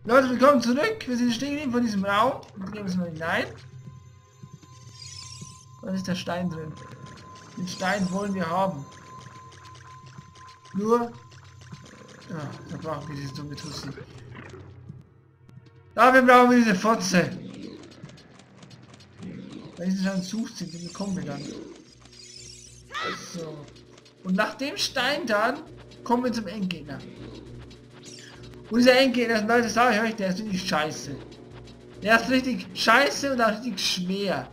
Leute, willkommen zurück. Wir sind stehen geblieben von diesem Raum. Wir gehen jetzt mal hinein. Da ist der Stein drin. Den Stein wollen wir haben. Nur... Ja, da brauchen wir diese dumme Tussi. Dafür brauchen wir diese Fotze. Wenn sie schon sucht sind, die bekommen wir dann. So. Und nach dem Stein dann kommen wir zum Endgegner. Und dieser Endgegner, Leute, sage ich euch, der ist richtig scheiße. Der ist richtig scheiße und auch richtig schwer.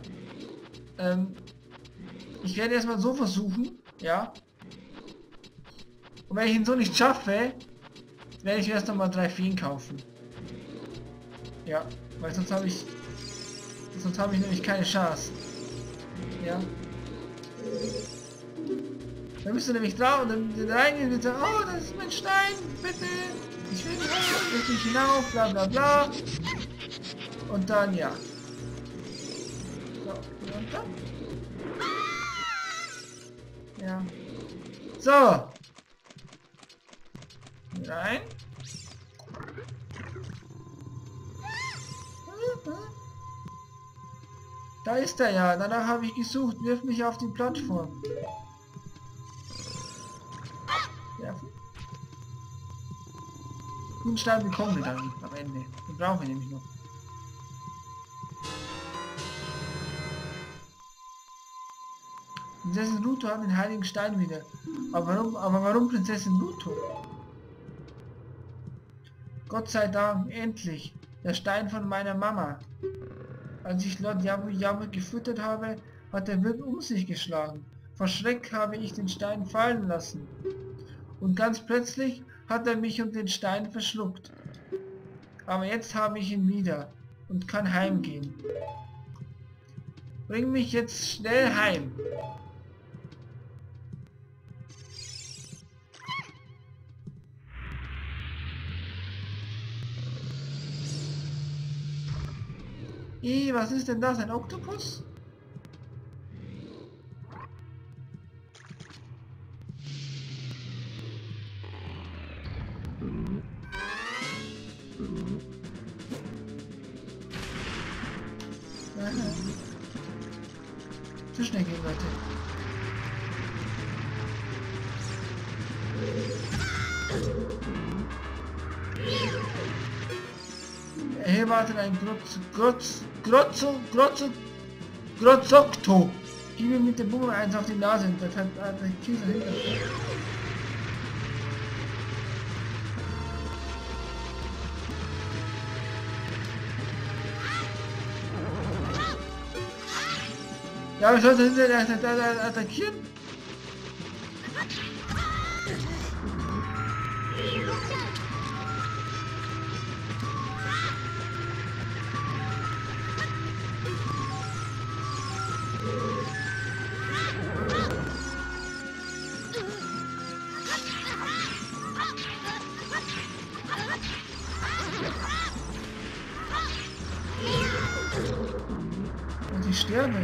Ich werde erstmal so versuchen, ja. Und wenn ich ihn so nicht schaffe, werde ich erst nochmal 3 Feen kaufen. Ja, weil sonst habe ich nämlich keine Chance. Ja. Da müsst ihr nämlich drauf und dann reingehen und sagen, oh, das ist mein Stein, bitte. Ich will nicht hinauf, bla bla bla. Und dann ja. So, runter. Ja. So. Rein. Da ist er ja. Danach habe ich gesucht. Wirf mich auf die Plattform. Werfen. Den Stein bekommen wir dann am Ende. Den brauchen wir nämlich noch. Prinzessin Ruto hat den heiligen Stein wieder. Aber warum Prinzessin Ruto? Gott sei Dank, endlich. Der Stein von meiner Mama. Als ich Lord Yabu gefüttert habe, hat der Wirt um sich geschlagen. Vor Schreck habe ich den Stein fallen lassen. Und ganz plötzlich hat er mich und den Stein verschluckt. Aber jetzt habe ich ihn wieder und kann heimgehen. Bring mich jetzt schnell heim. Was ist denn das? Ein Oktopus? Aha. Zu schnell gehen, Leute. Hier wartet ein Grozokto. Gib mir mit dem Bummel eins auf die Nase. Das hat ein Käse hinter. Ja, ich sollte hinterher attackieren. Und ich sterbe.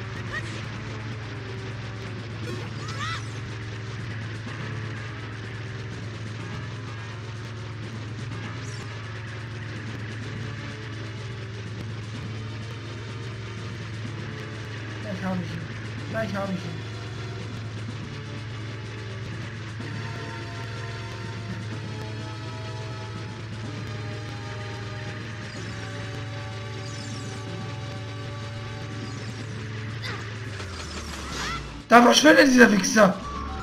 Gleich habe ich ihn. Gleich habe ich ihn. Da verschwindet dieser Wichser!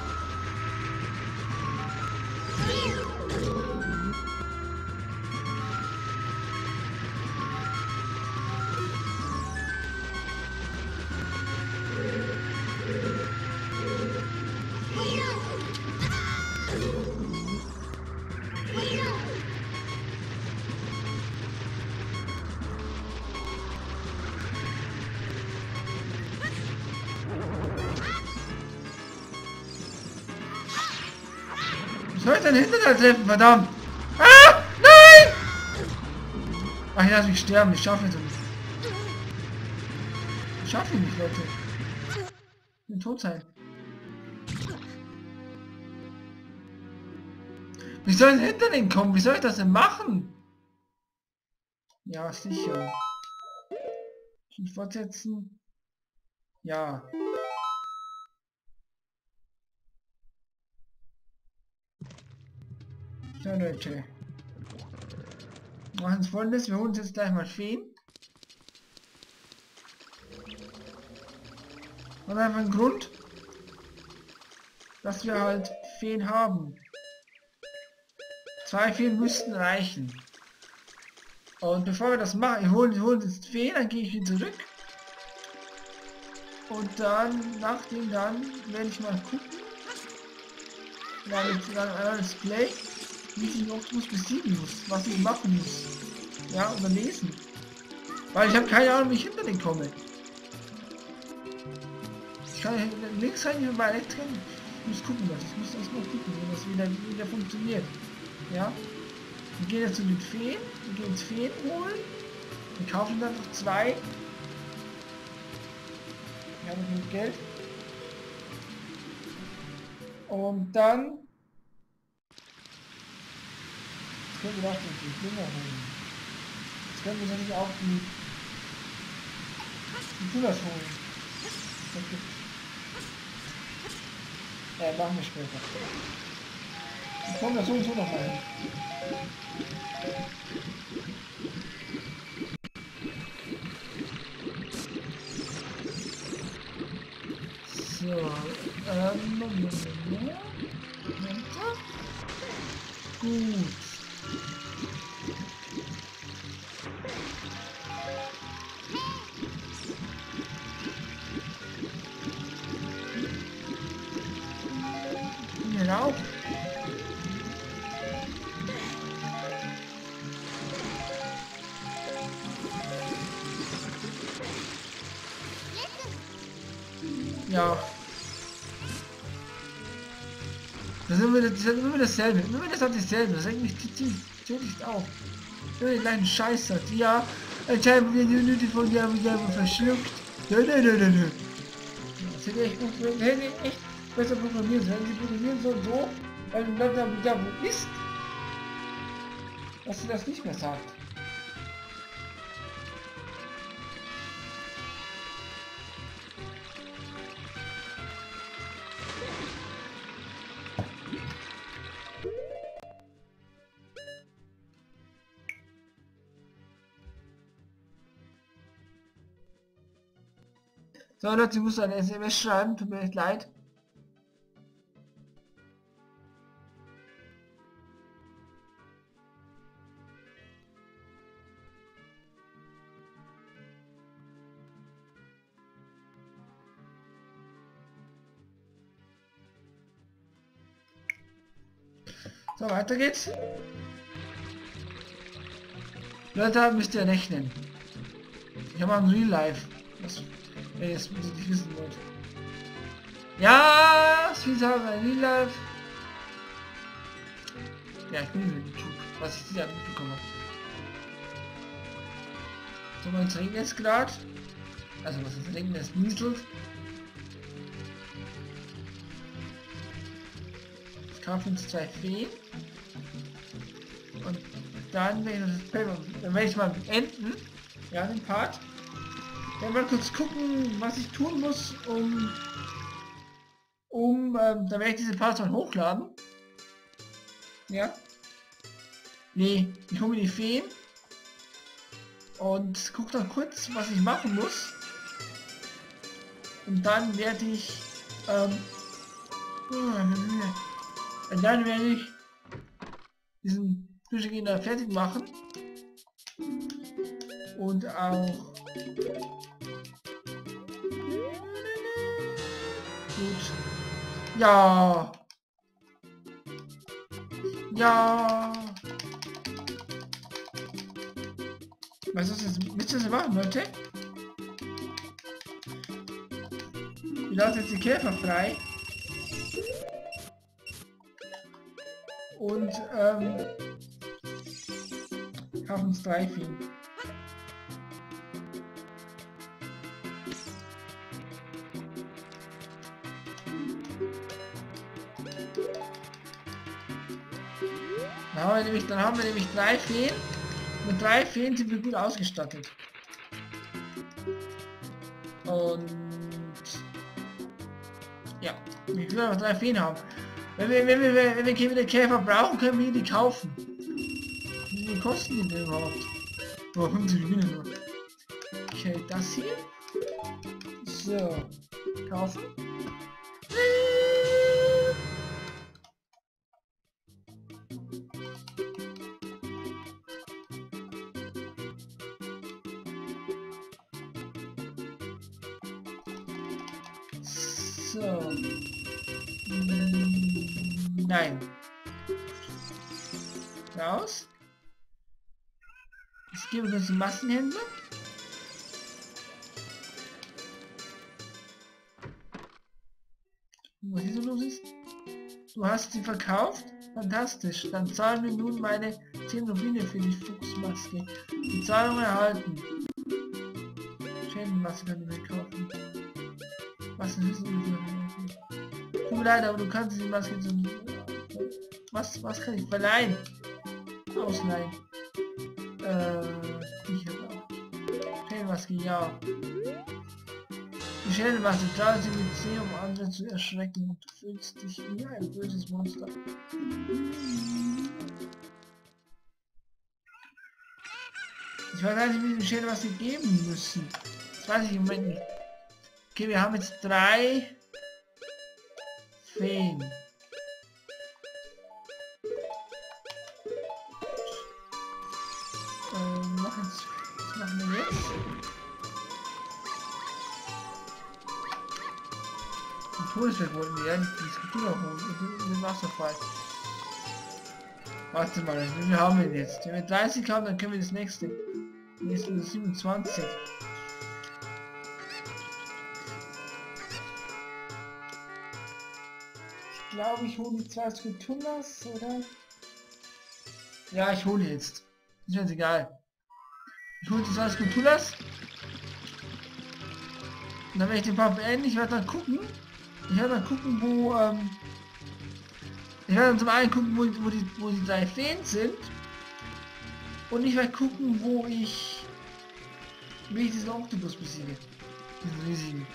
Ich soll dein Hinterteil treffen, verdammt! Ah! Nein! Ach, ich lasse mich sterben, ich schaffe es nicht. Ich schaffe ihn nicht, Leute. Ich bin tot sein. Wie soll ich hinter den kommen? Wie soll ich das denn machen? Ja, sicher. Und fortsetzen. Ja. So Leute. Wir machen es Folgendes. Wir holen uns jetzt gleich mal Feen. Und einfach einen Grund, dass wir halt Feen haben. 2 Feen müssten reichen. Und bevor wir das machen, wir holen jetzt Feen, dann gehe ich wieder zurück. Und dann, nachdem dann, werde ich mal gucken. Ja, jetzt dann ein Display, wie ich den Optimus besiegen muss, was ich machen muss. Ja, oder lesen. Weil ich habe keine Ahnung, wie ich hinter den komme. Ich kann links rein, bei rechts rein. Ich muss gucken, ich muss erst mal gucken, wie das wieder funktioniert. Ja. Wir gehen jetzt zu den Feen, wir gehen jetzt Feen holen. Wir kaufen dann noch 2. Wir haben genug Geld. Und dann jetzt können wir doch die Dinger holen. Jetzt können wir natürlich auch die Tunas holen. Ja, machen wir später. Wir kommen da so und so noch mal hin. So, gut. Genau. Ja. Das ist immer dasselbe. Immer das hat dasselbe. Das regt mich ziemlich auf. Immer den kleinen Scheiß hat. Ja, anscheinend wird die Minute von der verschluckt. Nö. Das hätte echt besser programmieren sollen. Sie programmieren so, weil du dann da wo ist, dass sie das nicht mehr sagt. So Leute, ich muss eine SMS schreiben, tut mir echt leid. So, weiter geht's. Leute, müsst ihr rechnen. Ich habe ein Real Life. Wenn ihr es nicht wissen wollt. Ja, viel sagen, ein Real Life. Ja, ich bin über YouTube, was ich wieder mitbekommen habe. So, mein Ring ist gerade. Also, was ist Ring? Das nieselt. Ich kaufe uns 2 Feen. Und dann werde ich mal enden. Ja, den Part. Dann mal kurz gucken, was ich tun muss, dann werde ich diese Parts mal hochladen. Ja. Nee, ich hole mir die Feen und gucke dann kurz, was ich machen muss. Und dann werde ich diesen Flüchtigen fertig machen. Und auch gut. Ja. Ja. Was ist das? Willst du das machen, Leute? Wir lassen jetzt die Käfer frei. Und haben uns 3 Feen. Dann haben wir nämlich 3 Feen. Mit 3 Feen sind wir gut ausgestattet. Und ja, wir können noch 3 Feen haben. Wenn wir wieder Käfer brauchen, können wir die kaufen. Wie viel kosten die denn überhaupt? Oh, 50 Rubine nur. Okay, das hier. So. Kaufen. So. Nein. Raus. Ich gebe uns den Massenhändler. Was hier so los ist? Du hast sie verkauft? Fantastisch. Dann zahlen wir nun meine 10 Rubine für die Fuchsmaske. Die Zahlung erhalten. Schädenmaske kann ich mir kaufen. Was ist das? Tut mir leid, aber du kannst die Maske so... Was kann ich verleihen? Ausleihen. Ich habe auch. Schädenmaske, ja. Die Schädelmaske tragen sie mit C, um andere zu erschrecken, und du fühlst dich wie ein böses Monster. Ich weiß gar nicht, wie wir die Schädelmaske geben müssen. Das weiß ich im Moment nicht. Okay, wir haben jetzt 3 Feen. Was machen wir jetzt? Den Todesberg wollten wir ja nicht die Skulptur holen, den Wasserfall. Warte mal, wie haben wir jetzt? Wenn wir 30 haben, dann können wir das nächste. Jetzt ist 27. Ich glaube, ich hole die 2 Skulpturas, oder? Ja, ich hole jetzt. Ist mir jetzt egal. Ich hole die 2 Skulpturas. Und dann werde ich den Part beenden. Ich werde dann gucken. Wo, ich werde dann zum einen gucken, wo die 3 Feen sind. Und ich werde gucken, wie ich diesen Oktopus besiege. Diesen riesigen.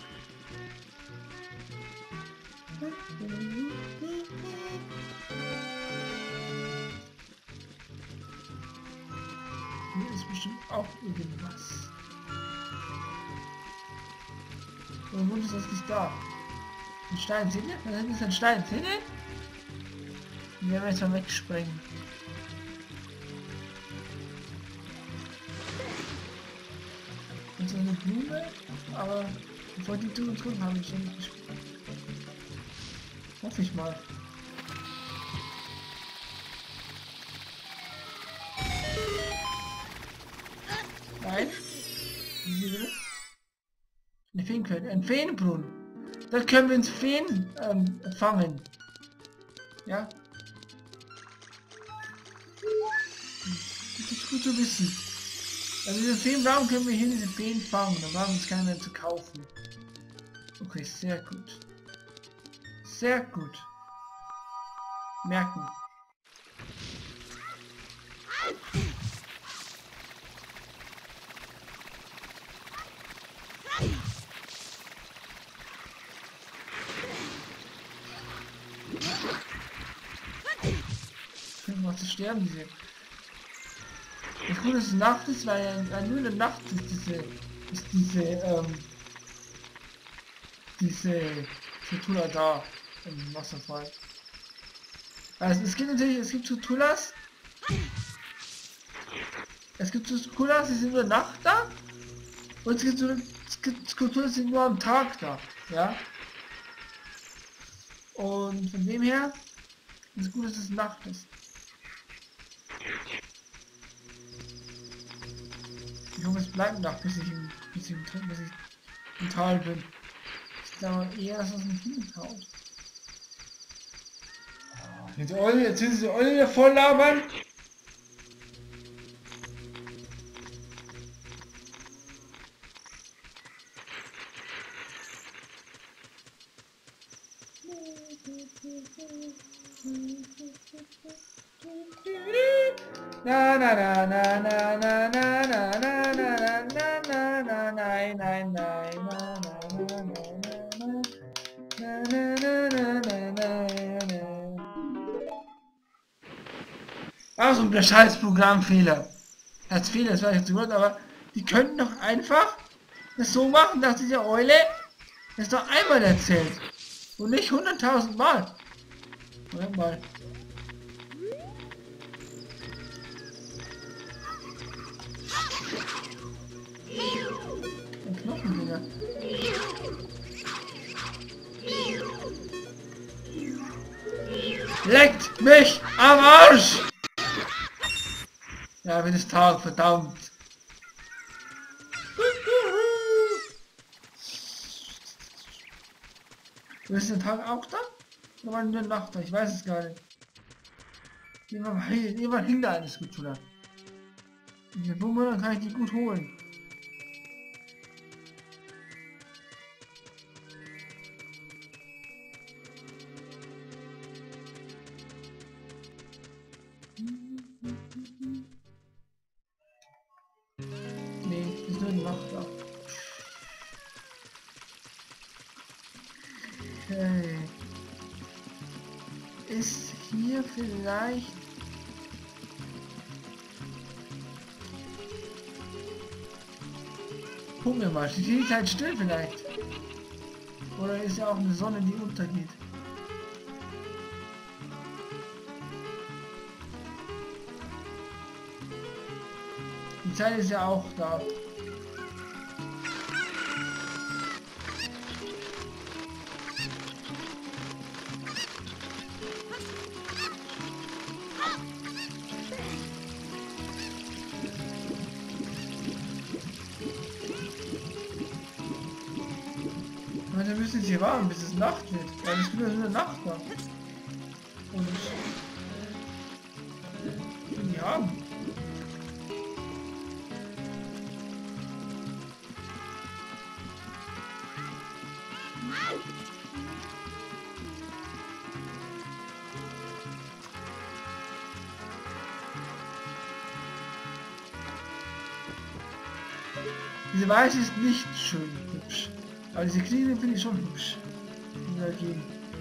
Hier ist bestimmt auch irgendwas. Und wo ist das nicht da? Ein Stein, seht ihr? Da ist ein Stein, seht ihr? Den werden wir jetzt mal wegsprengen. Und so eine Blume, aber bevor die tun habe ich schon nicht gespielt. Hoffe ich mal. Nein. Eine Feenquelle, ein Feenbrunnen. Da können wir uns Feen fangen. Ja. Das ist gut zu wissen. Also diese Feen brauchen, können wir hier diese Feen fangen. Dann brauchen wir uns keine mehr zu kaufen. Okay, sehr gut. Sehr gut. Merken. Was zu sterben, diese. Das Gute ist, Nacht ist, weil ja nur in der Nacht ist diese Tula da im Wasserfall. Also es gibt Tulas. Es gibt Tulas, die sind nur Nacht da. Und es gibt Skulpturen, die sind nur am Tag da. Ja. Und von dem her ist es gut, dass es Nacht ist. Ich hoffe, es bleibt Nacht, bis ich im Tal bin. Ich glaube eher, dass es nicht hinhaut. Jetzt sind sie alle wieder voll labern. Na na na na na na na na na na na na na nein nein nein na na na na na na na. Also ein scheiß Programmfehler. Als Fehler, das war jetzt gut, aber die könnten doch einfach das so machen, dass diese Eule das doch einmal erzählt. Und nicht 100.000 Mal. Moment mal. Ein Knochendinger. Leckt mich am Arsch! Ja, wenn es Tag, verdammt. Ist der Tag auch da? Oder war nur Nacht da? Ich weiß es gar nicht. Jemand hing da alles gut, oder? Diese Bumerang kann ich die gut holen. Nee, ist nur die Nacht da. Okay. Ist hier vielleicht... Gucken wir mal, steht die Zeit still vielleicht? Oder ist ja auch eine Sonne, die untergeht? Die Zeit ist ja auch da. Wir müssen jetzt hier warten, bis es Nacht wird. Weil es wieder so eine Nacht da. Und ich will die haben. Diese Weiße ist nicht schön hübsch. Aber diese Knie finde ich schon hübsch. Dagegen.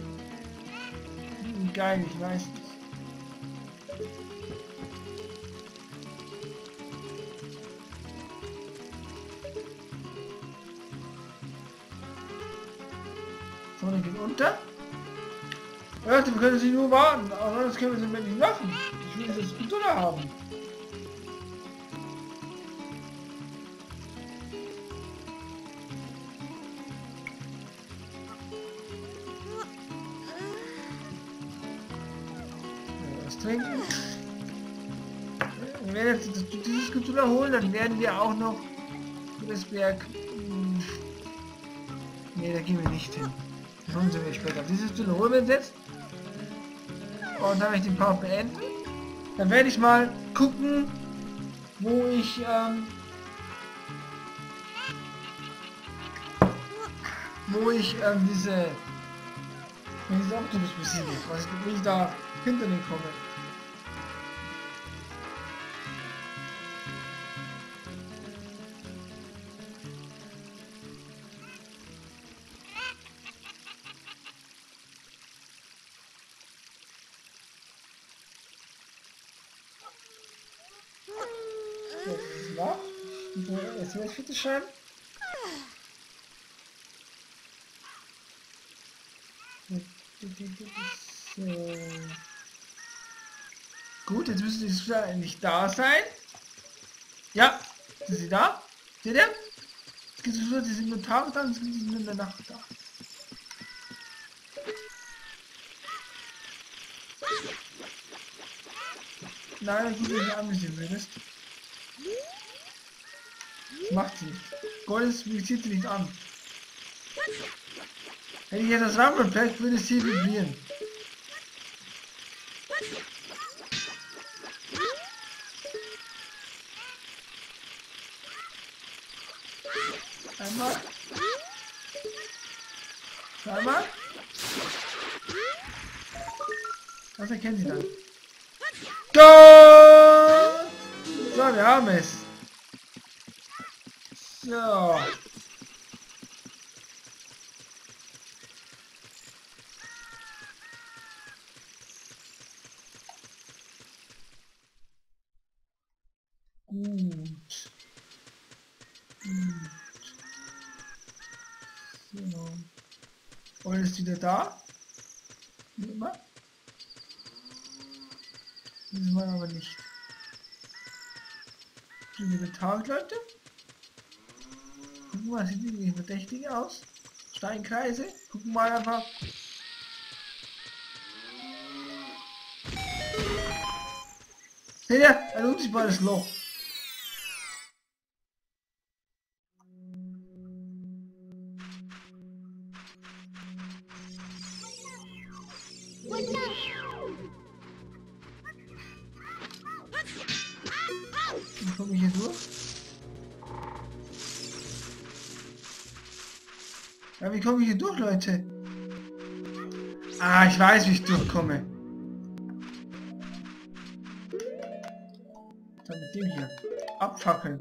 Geil, ich weiß nicht. Sonne geht unter. Leute, wir können sie nur warten, aber sonst können wir sie nicht machen. Ich will das Controller haben. Trinken. Wenn wir jetzt dieses Controller holen, dann werden wir auch noch das Berg. Ne, da gehen wir nicht hin. Das holen wir später. Dieses Controller holen wir jetzt. Und dann werde ich den Part beenden. Dann werde ich mal gucken, wo ich diese Optimus besiege. Wie ich da hinter den komme. Jetzt hier bitte schön. So. Gut, jetzt müsste die wieder endlich da sein. Ja, sind sie da? Seht ihr? Es gibt so, die sind nur Tag da, und es gibt nur in der Nacht da. Nein, gut, wenn du angesehen würdest. Das macht sie nicht. Gold zieht sie nicht an. Wenn ich jetzt das Rumble Pack würde es hier vibrieren. Einmal. Zweimal. Was erkennen Sie dann? Go! wir haben es. So. Gut. So. Und ist wieder da? Wie immer? Diesmal aber nicht. Sind wieder Tag, Leute? Gucken mal, sieht irgendwie verdächtig aus. Steinkreise. Gucken mal einfach. Seht ihr? Ein unsichtbares Loch. Wie komme ich hier durch? Ja, wie komme ich hier durch, Leute? Ah, ich weiß, wie ich durchkomme. Dann mit dem hier. Abfackeln.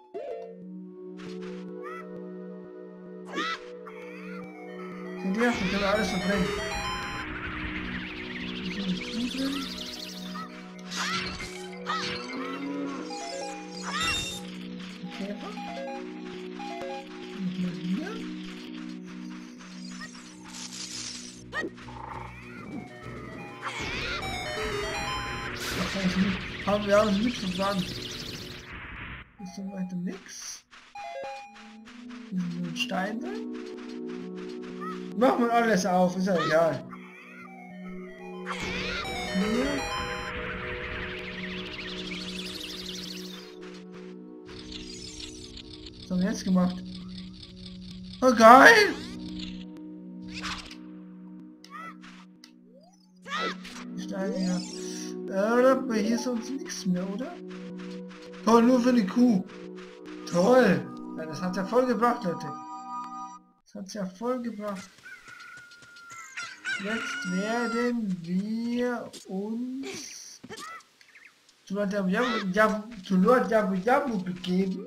Seht ihr? Ich kann alles verbrennen. Käfer. Und hier. Das kann ich nicht. Haben wir alles nicht verstanden. Ist so weiter nix. Hier ist nur ein Stein drin. Machen wir alles auf, ist ja egal. Hier. Was haben wir jetzt gemacht? Oh geil! Steine, ja. Hier ist sonst nichts mehr, oder? Toll, nur für eine Kuh. Toll! Ja, das hat's ja voll gebracht, Leute. Das hat's ja voll gebracht. Jetzt werden wir uns zu Lord Jabu Jabu begeben.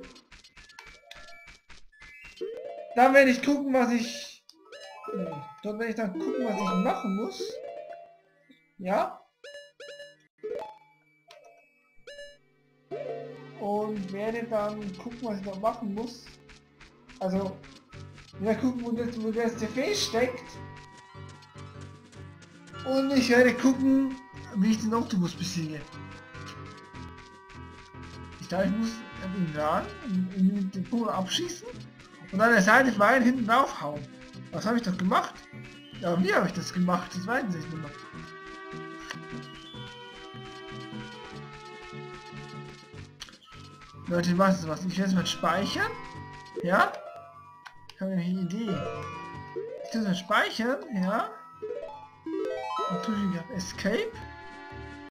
Dann werde ich gucken, was ich... Dort werde ich dann gucken, was ich machen muss. Ja? Und werde dann gucken, was ich da machen muss. Also, ja, gucken, wo der CV steckt. Und ich werde gucken, wie ich den Octopus besiege. Ich glaube, ich muss ihn ran, mit dem Puma abschießen und an der Seite Pfeil hinten drauf hauen. Was habe ich doch gemacht? Ja, wie habe ich das gemacht? Das weiß ich nicht mehr. Leute, was? Ich werde es mal speichern. Ja? Ich habe eine Idee. Ich tue es mal speichern, ja? Und tue ich Escape.